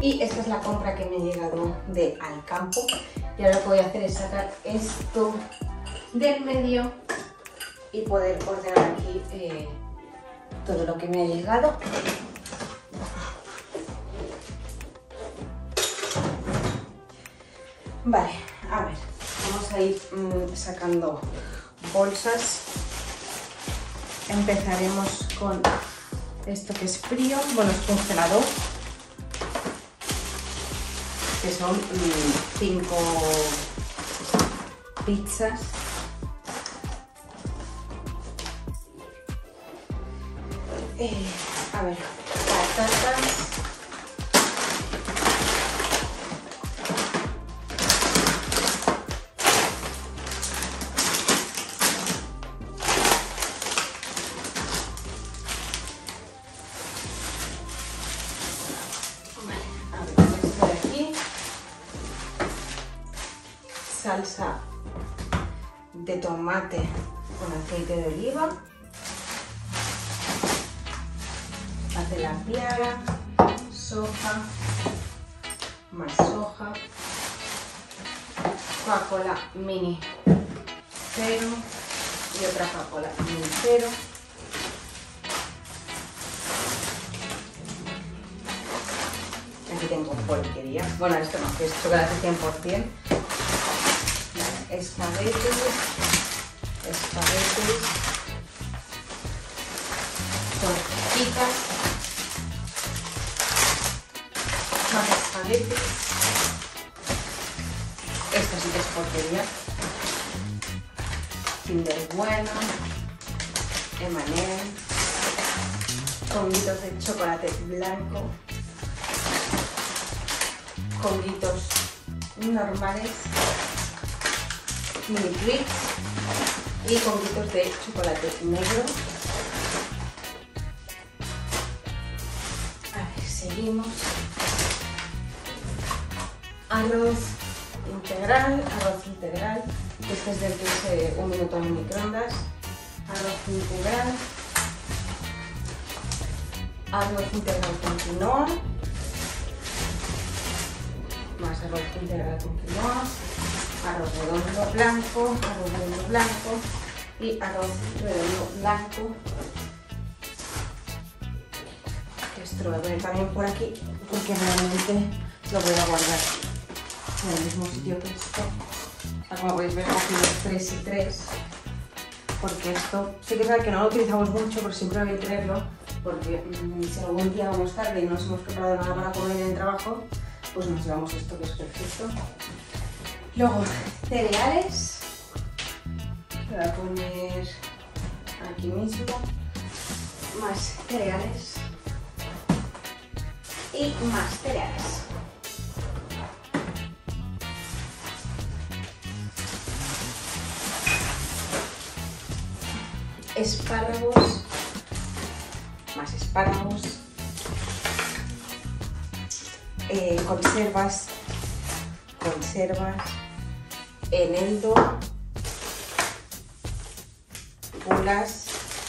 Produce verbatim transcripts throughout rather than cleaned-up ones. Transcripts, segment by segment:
Y esta es la compra que me ha llegado de Alcampo. Y ahora lo que voy a hacer es sacar esto del medio y poder ordenar aquí eh, todo lo que me ha llegado. Vale, a ver, vamos a ir mmm, sacando bolsas. Empezaremos con esto que es frío, bueno, es congelador, que son mmm, cinco pizzas. Eh, a ver, patatas. Salsa de tomate con aceite de oliva, hace la piara, soja, más soja, Coca-Cola mini cero y otra Coca-Cola mini cero. Aquí tengo porquería. Bueno, esto no, que es chocolate cien por cien. Espaguetis, espaguetis, tortitas, más espaguetis. Esto sí que es porquería. Kinder Bueno, eme and eme, conguitos de chocolate blanco, conguitos normales, mini Twix y conguitos de chocolate negro. A ver, seguimos. Arroz integral, arroz integral. Este es del que hice un minuto en microondas. Arroz integral. Arroz integral con quinoa. Más arroz integral con quinoa. Arroz redondo blanco, arroz redondo blanco y arroz redondo blanco. Esto lo voy a poner también por aquí porque realmente lo voy a guardar en el mismo sitio que esto. Como podéis ver, he cogido tres y tres porque esto sí que es verdad que no lo utilizamos mucho, pero siempre voy a tenerlo porque mmm, si algún día vamos tarde y no nos hemos preparado nada para comer en el trabajo, pues nos llevamos esto que es perfecto. Luego, cereales, voy a poner aquí mismo, más cereales y más cereales. Espárragos, más espárragos, eh, conservas, conservas, eneldo, pulas,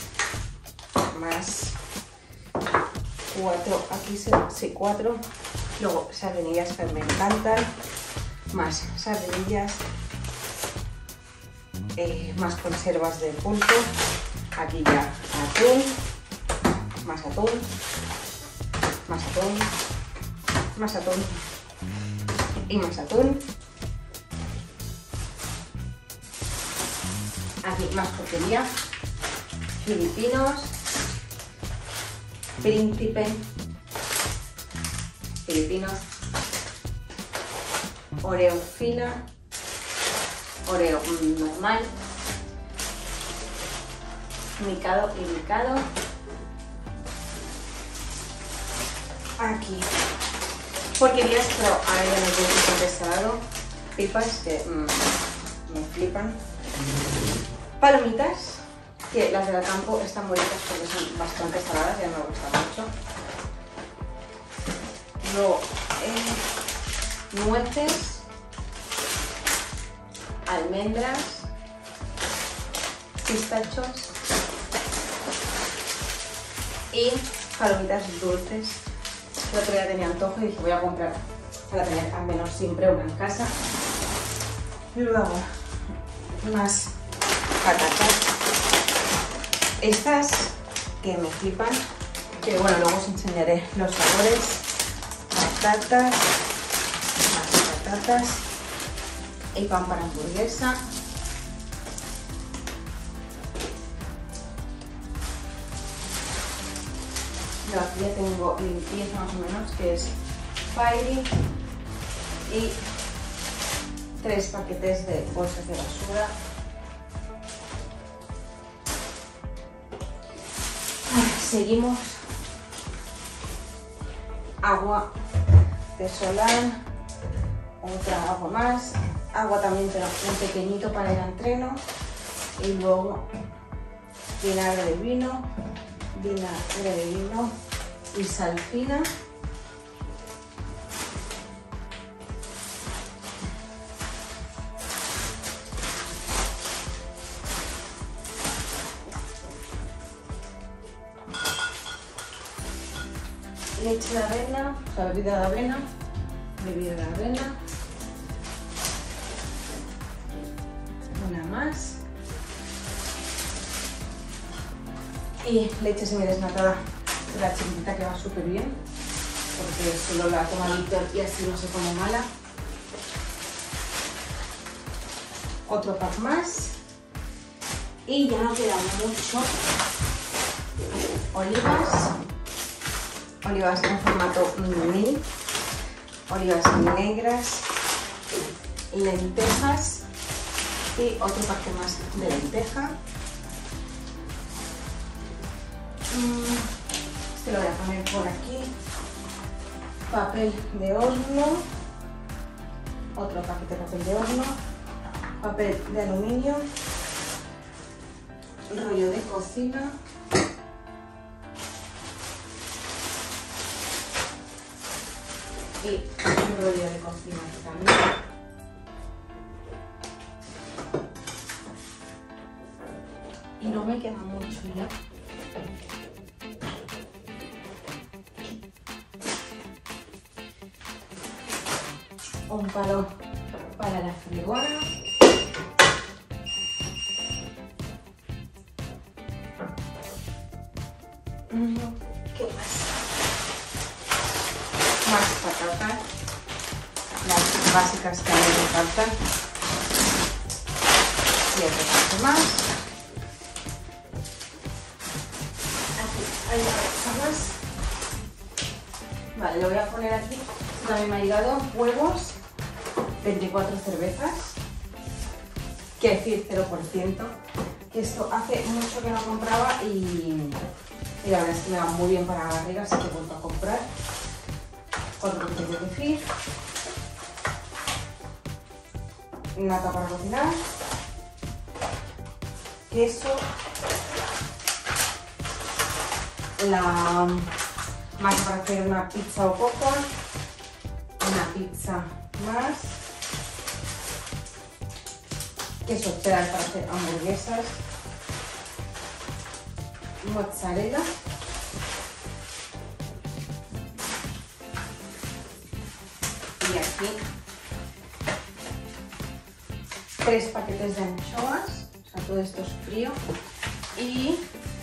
más cuatro, aquí se, sí, cuatro, luego sardinillas que me encantan, más sardinillas, eh, más conservas de pulpo, aquí ya atún, más atún, más atún, más atún y más atún. Aquí más porquería, filipinos, príncipe, filipinos, oreo fina, oreo normal, micado y micado. Aquí porquerías, pero ahora ya no tengo que salado. Pipas que mmm, me flipan. Palomitas, que las de Alcampo están bonitas porque son bastante saladas, ya me gustan mucho. Luego, eh, nueces, almendras, pistachos y palomitas dulces. El otro día tenía antojo y dije voy a comprar para tener al menos siempre una en casa. Y luego unas patatas. Estas que me flipan, que bueno, luego os enseñaré los sabores. Patatas, más patatas y pan para hamburguesa. Yo aquí ya tengo limpieza más o menos, que es Fairy y tres paquetes de bolsas de basura. Seguimos. Agua de solar, otra agua más, agua también pero un pequeñito para el entreno y luego vinagre de vino, vinagre de vino y sal fina. Leche de avena, o sea, bebida de avena, bebida de avena, una más y leche semidesnatada de la chiquitita, que va súper bien porque solo la toma Víctor y así no se pone mala. Otro pack más y ya no queda mucho. Olivas. Olivas en formato mini, olivas negras, lentejas y otro paquete más de lenteja. Este lo voy a poner por aquí. Papel de horno, otro paquete de papel de horno, papel de aluminio, rollo de cocina. Y un rollo de cocina también. Y no me queda mucho ya. Un palo para la fregona. ¿Qué más? Más patatas, las básicas que a mí me faltan, y otro poco más. Aquí hay una cosa más. Vale, lo voy a poner aquí. También me ha llegado huevos, veinticuatro cervezas, quiere decir cero por ciento, que esto hace mucho que no compraba y, y la verdad es que me va muy bien para la barriga, así que he vuelto a comprar. Otro paquete de kefir, nata para cocinar, queso, la masa para hacer una pizza o coca, una pizza más, queso cheddar para hacer hamburguesas, mozzarella, y aquí tres paquetes de anchoas, o sea, todo esto es frío, y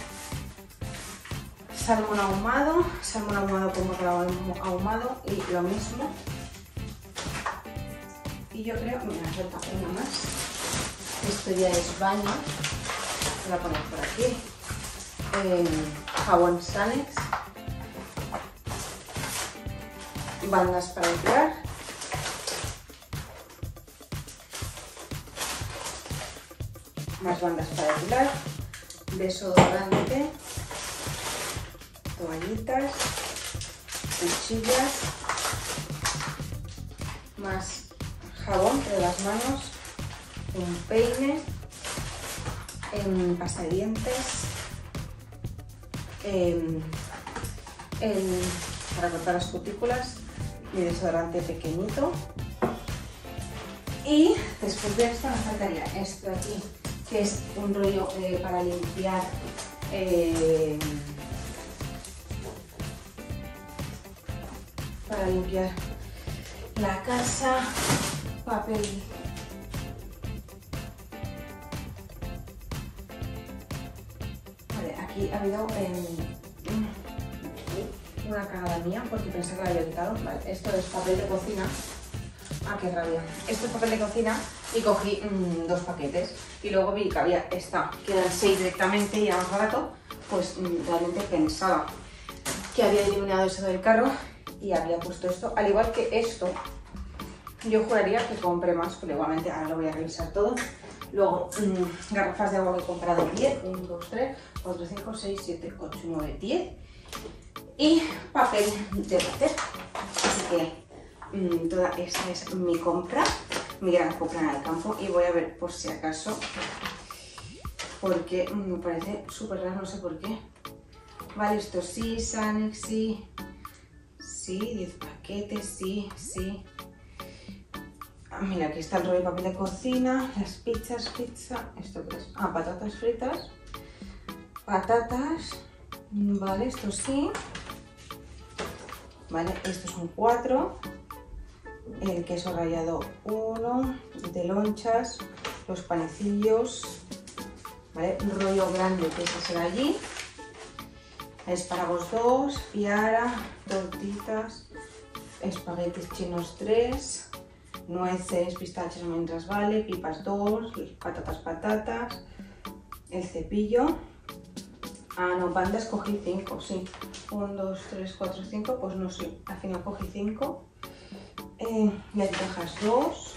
salmón ahumado, salmón ahumado con bacalao ahumado y lo mismo. Y yo creo, mira, falta una más. Esto ya es baño, voy a poner por aquí. Eh, jabón Sanex, bandas para depilar, más bandas para depilar, desodorante, toallitas, cuchillas, más jabón de las manos, un peine, en pasta de dientes, en, en, para cortar las cutículas, mi desodorante pequeñito. Y después de esto me faltaría esto aquí, que es un rollo eh, para limpiar eh, para limpiar la casa, papel. Vale, aquí ha habido eh, una cagada mía porque pensé que la había quitado. Vale, esto es papel de cocina. Ah, qué rabia. Esto es papel de cocina y cogí mmm, dos paquetes. Y luego vi que había esta, que eran seis directamente y era más barato. Pues mmm, realmente pensaba que había eliminado eso del carro y había puesto esto. Al igual que esto, yo juraría que compré más, pero igualmente ahora lo voy a revisar todo. Luego, mmm, garrafas de agua que he comprado diez. uno, dos, tres, cuatro, cinco, seis, siete, ocho, nueve, diez. Y papel de váter. Así que Mm, toda esta es mi compra, mi gran compra en el campo, y voy a ver por si acaso, porque mm, me parece súper raro, no sé por qué. Vale, esto sí, Sanex, sí, sí, diez paquetes, sí, sí. Ah, mira, aquí está el rollo de papel de cocina, las pizzas, pizza, ¿esto qué es? Ah, patatas fritas, patatas, vale, esto sí, vale, esto son cuatro. El queso rallado uno, de lonchas, los panecillos, ¿vale? Un rollo grande que ese será allí, espárragos dos, fiara, tortitas, espaguetis chinos tres, nueces, pistachos, almendras, vale, pipas dos, patatas, patatas, el cepillo. Ah, no, bandas cogí cinco, sí. uno, dos, tres, cuatro, cinco, pues no sé, al final cogí cinco. Eh, lentejas dos,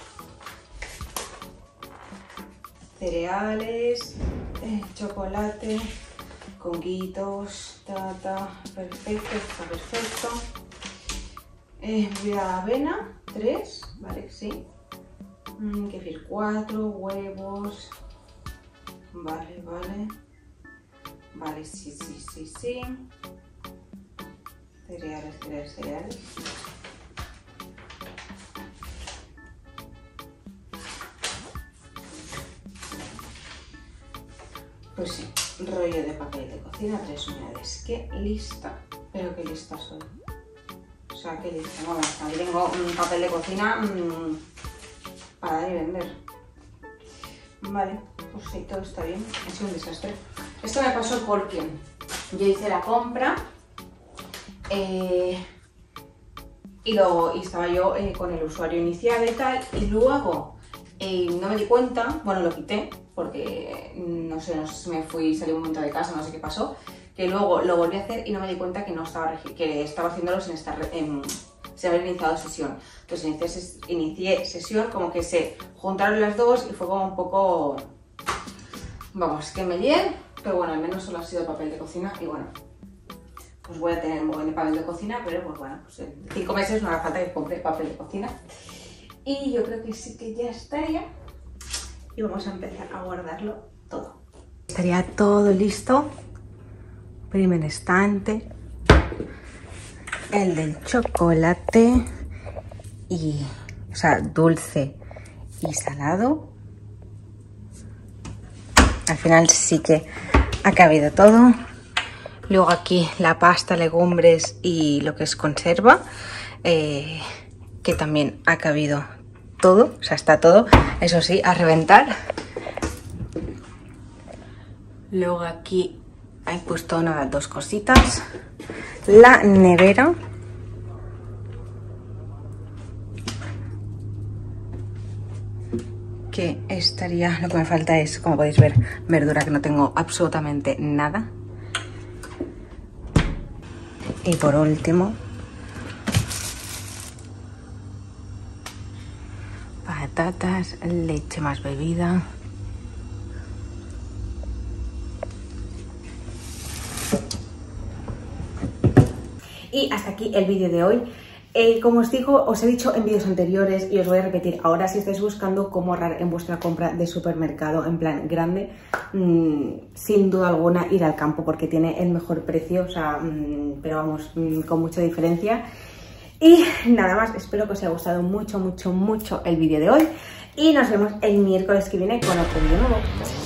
cereales, eh, chocolate, conguitos, tata, perfecto, está perfecto. Eh, avena tres, vale, sí. Mm, kefir cuatro, huevos, vale, vale, vale, sí, sí, sí, sí. Cereales, cereales, cereales. Pues sí, rollo de papel de cocina, tres unidades. Qué lista, pero qué lista soy. O sea, qué lista. Vamos, ahí tengo un papel de cocina mmm, para dar y vender. Vale, pues sí, todo está bien. Ha sido un desastre. Esto me pasó porque yo hice la compra eh, y, luego, y estaba yo eh, con el usuario inicial y tal, y luego eh, no me di cuenta, bueno, lo quité, porque no sé, no sé si me fui, salí un momento de casa, no sé qué pasó, que luego lo volví a hacer y no me di cuenta que no estaba, que estaba haciéndolo sin estar, eh, sin haber iniciado sesión. Entonces inicié, inicié sesión, como que se juntaron las dos y fue como un poco, vamos, que me lié, pero bueno, al menos solo ha sido papel de cocina y bueno, pues voy a tener un montón de papel de cocina, pero pues bueno, pues en cinco meses no hará falta que compre papel de cocina. Y yo creo que sí que ya estaría. Y vamos a empezar a guardarlo todo. Estaría todo listo. Primer estante, el del chocolate y, o sea, dulce y salado. Al final sí que ha cabido todo. Luego aquí la pasta, legumbres y lo que es conserva, eh, que también ha cabido todo, o sea, está todo, eso sí, a reventar. Luego aquí he puesto nada, dos cositas. La nevera. Que estaría, lo que me falta es, como podéis ver, verdura, que no tengo absolutamente nada. Y por último, patatas, leche más bebida. Y hasta aquí el vídeo de hoy. Eh, como os digo, os he dicho en vídeos anteriores y os voy a repetir ahora, si estáis buscando cómo ahorrar en vuestra compra de supermercado en plan grande, mmm, sin duda alguna ir al campo, porque tiene el mejor precio, o sea, mmm, pero vamos, mmm, con mucha diferencia. Y nada más, espero que os haya gustado mucho, mucho, mucho el vídeo de hoy y nos vemos el miércoles que viene con otro vídeo nuevo.